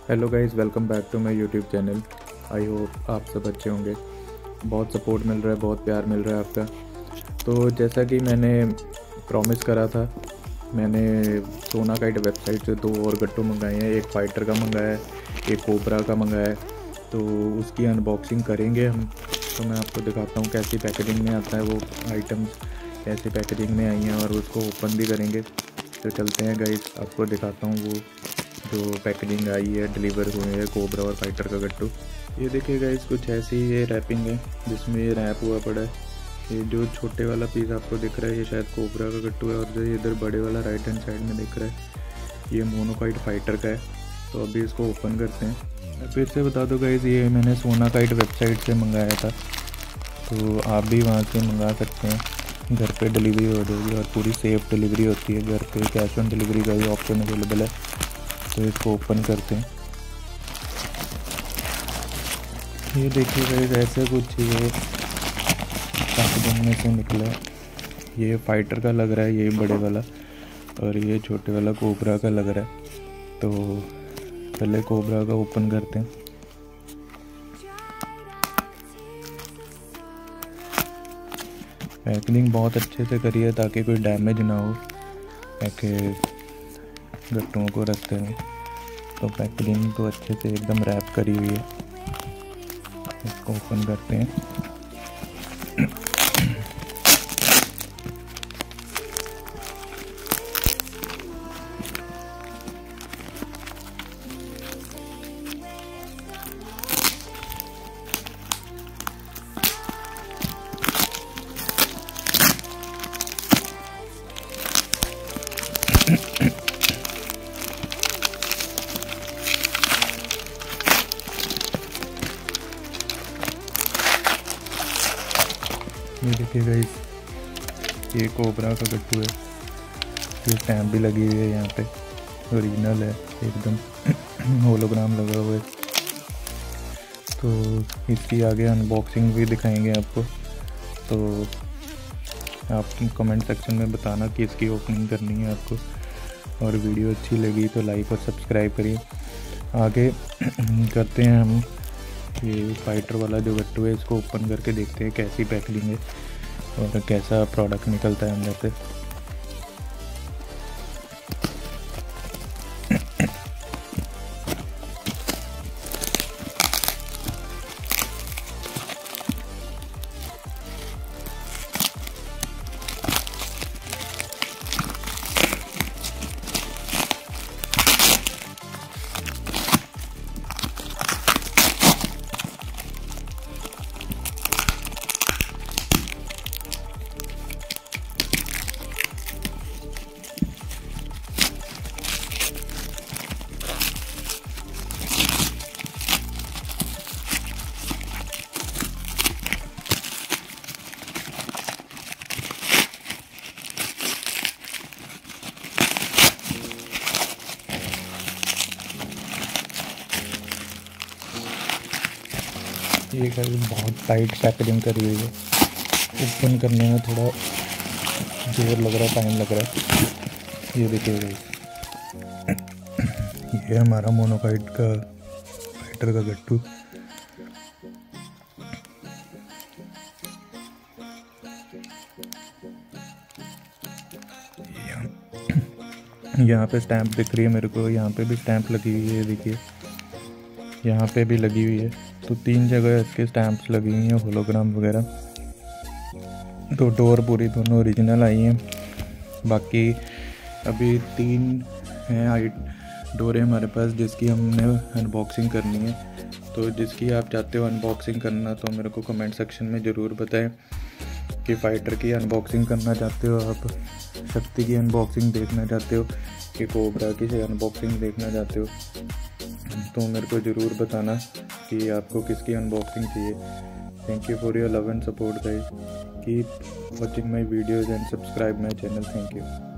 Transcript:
Hello guys, welcome back to my YouTube channel. I hope आप सब अच्छे होंगे। बहुत सपोर्ट मिल रहा है, बहुत प्यार मिल रहा है आपका। तो जैसा कि मैंने प्रॉमिस करा था, मैंने सोना काइट वेबसाइट से 2 और गट्टू मंगाए हैं। एक फाइटर का मंगाया है, एक कोबरा का मंगाया है। तो उसकी अनबॉक्सिंग करेंगे हम। तो मैं आपको दिखाता हूँ कैसी पैकेजिंग में आता है वो आइटम्स, कैसी पैकेजिंग में आई हैं, और उसको ओपन भी करेंगे। तो चलते हैं गाइस, आपको दिखाता हूँ वो जो पैकेजिंग आई है, डिलीवर हुए हैं कोबरा और फाइटर का गट्टू। ये देखिए गाइस, कुछ ऐसी ये रैपिंग है जिसमें ये रैप हुआ पड़ा है। ये जो छोटे वाला पीस आपको दिख रहा है, ये शायद कोबरा का गट्टू है, और जो इधर बड़े वाला राइट हैंड साइड में दिख रहा है, ये मोनोकाइट फाइटर का है। तो अभी इसको ओपन करते हैं। मैं फिर से बता दूँ गाइस, ये मैंने सोना काइट वेबसाइट से मंगाया था, तो आप भी वहाँ से मंगा सकते हैं। घर पे डिलीवरी हो जाएगी और पूरी सेफ़ डिलीवरी होती है। घर पे कैश ऑन डिलीवरी का भी ऑप्शन अवेलेबल है। तो इसको ओपन करते हैं। ये देखिए गाइस, ऐसे कुछ ये पैकेजिंग में से निकला है। ये फाइटर का लग रहा है, ये बड़े वाला, और ये छोटे वाला कोबरा का लग रहा है। तो पहले कोबरा का ओपन करते हैं। पैकिंग बहुत अच्छे से करी है ताकि कोई डैमेज ना हो गट्टुओं को रखते हैं। तो पैकेजिंग तो अच्छे से एकदम रैप करी हुई है। इसको ओपन करते हैं। ये देखिए गाइस, ये कोबरा का गट्टू है। ये स्टैम्प भी लगी हुई है यहाँ पे, ओरिजिनल है एकदम होलोग्राम लगा हुआ है। तो इसकी आगे अनबॉक्सिंग भी दिखाएंगे आपको। तो आप कमेंट सेक्शन में बताना कि इसकी ओपनिंग करनी है आपको, और वीडियो अच्छी लगी तो लाइक और सब्सक्राइब करिए। आगे करते हैं हम ये फाइटर वाला जो गट्टू है, इसको ओपन करके देखते हैं कैसी पैकेजिंग है और कैसा प्रोडक्ट निकलता है अंदर से। ये बहुत टाइट पैकेजिंग करी हुई है। ओपन करने में थोड़ा जोर लग रहा है, टाइम लग रहा है। ये देखिए, ये हमारा मोनोकाइट का फाइटर का गट्टू। यहाँ पे स्टैंप दिख रही है मेरे को, यहाँ पे भी स्टैंप लगी हुई है। देखिए, यहाँ पे भी लगी हुई है। तो 3 जगह इसके स्टैंप्स लगी हुई हैं, होलोग्राम वगैरह। तो डोर पूरी दोनों ओरिजिनल आई हैं। बाकी अभी 3 हैं डोरें हमारे पास जिसकी हमने अनबॉक्सिंग करनी है। तो जिसकी आप चाहते हो अनबॉक्सिंग करना, तो मेरे को कमेंट सेक्शन में ज़रूर बताएं कि फ़ाइटर की अनबॉक्सिंग करना चाहते हो आप, शक्ति की अनबॉक्सिंग देखना चाहते हो, कि कोबरा की अनबॉक्सिंग देखना चाहते हो। तो मेरे को ज़रूर बताना कि आपको किसकी अनबॉक्सिंग चाहिए। Thank you for your love and support guys. Keep watching my videos and subscribe my channel. Thank you.